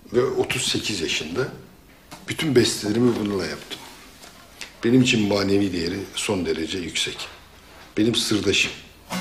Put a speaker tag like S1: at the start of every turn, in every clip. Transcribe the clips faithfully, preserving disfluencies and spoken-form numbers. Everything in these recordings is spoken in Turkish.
S1: ve otuz sekiz yaşında bütün bestelerimi bununla yaptım. Benim için manevi değeri son derece yüksek. Benim sırdaşım.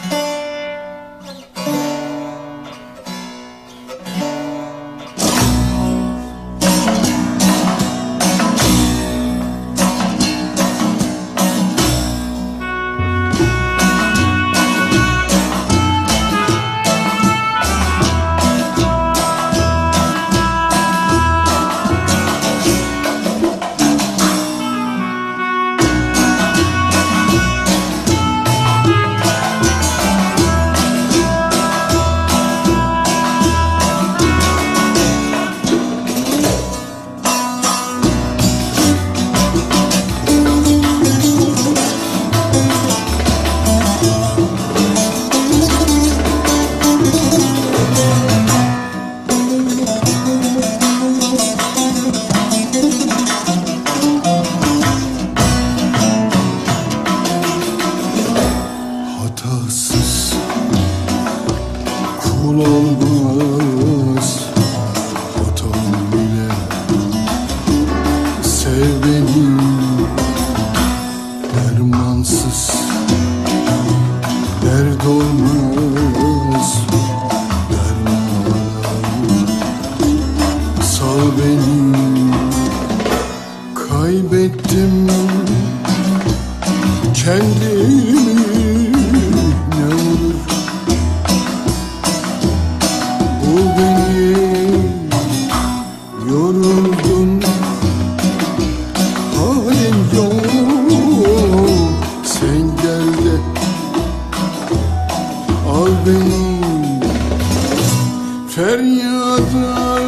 S2: Hatasız kul olmaz, hatam bile sev beni. Dermansız dert olmaz, derman sal beni. Kaybettim kendimi, ne olur bul beni. Yoruldum, halin yok, sen gel de al beni. Feryada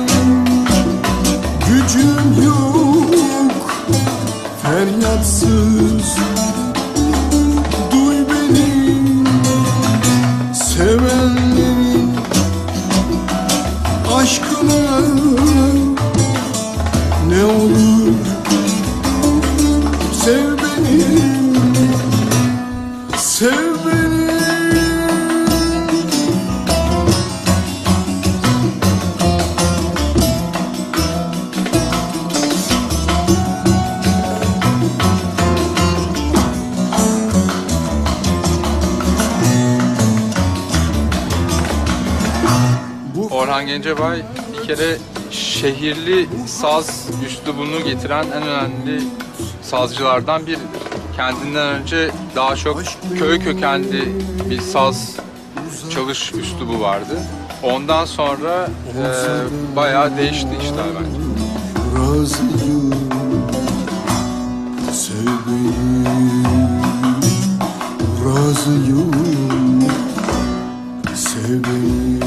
S2: gücüm yok, feryatsız duy beni. Sevenlerin aşkına ne olur sev beni, sev beni.
S3: Orhan Gencebay bir kere şehirli saz üslubunu getiren en önemli sazcılardan biri. Kendinden önce daha çok köy kökenli bir saz çalış üslubu vardı. Ondan sonra e, bayağı değişti işler bence.
S2: Razıyım, sev beni. Razıyım, sev beni.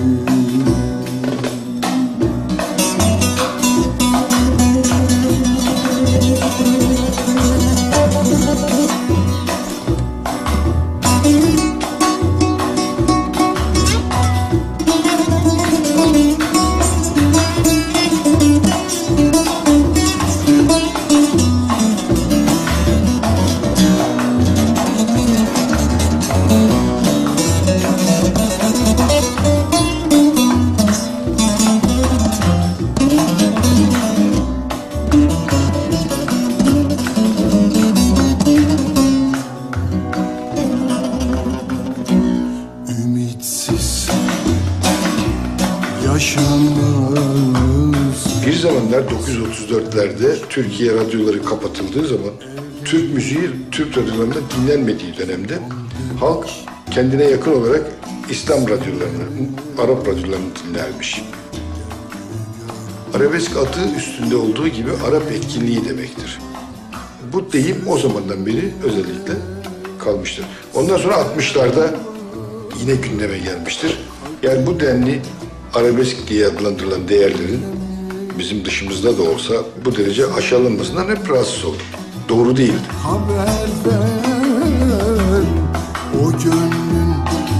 S1: Bir zamanlar dokuz yüz otuz dörtlerde Türkiye radyoları kapatıldığı zaman Türk müziği Türk radyolarında dinlenmediği dönemde halk kendine yakın olarak İslam radyolarını, Arap radyolarını dinlermiş. Arabesk adı üstünde olduğu gibi Arap etkinliği demektir. Bu deyim o zamandan beri özellikle kalmıştır. Ondan sonra altmışlarda yine gündeme gelmiştir. Yani bu denli arabesk diye adlandırılan değerlerin bizim dışımızda da olsa bu derece aşağılanmasından hep rahatsız oldum. Doğru değildi.
S2: Haber ver, o gönlün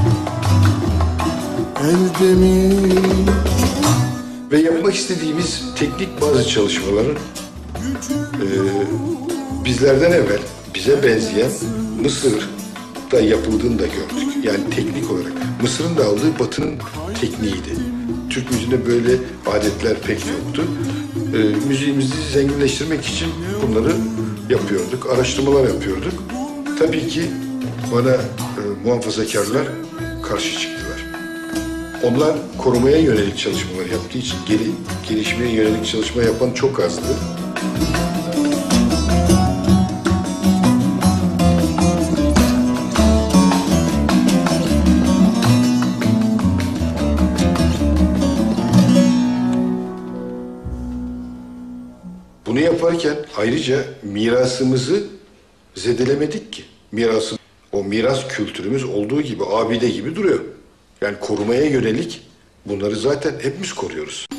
S2: elde mi?
S1: Ve yapmak istediğimiz teknik bazı çalışmaların e, bizlerden evvel bize benzeyen Mısır'da yapıldığını da gördük. Yani teknik olarak Mısır'ın da aldığı Batı'nın tekniğiydi. Türk müziğinde böyle adetler pek yoktu. E, müziğimizi zenginleştirmek için bunları yapıyorduk, araştırmalar yapıyorduk. Tabii ki bana e, muhafazakarlar karşı çıktılar. Onlar korumaya yönelik çalışmalar yaptığı için geri, gelişmeye yönelik çalışma yapan çok azdı. Bunu yaparken ayrıca mirasımızı zedelemedik ki. Mirası, o miras kültürümüz olduğu gibi, abide gibi duruyor. Yani korumaya yönelik bunları zaten hepimiz koruyoruz.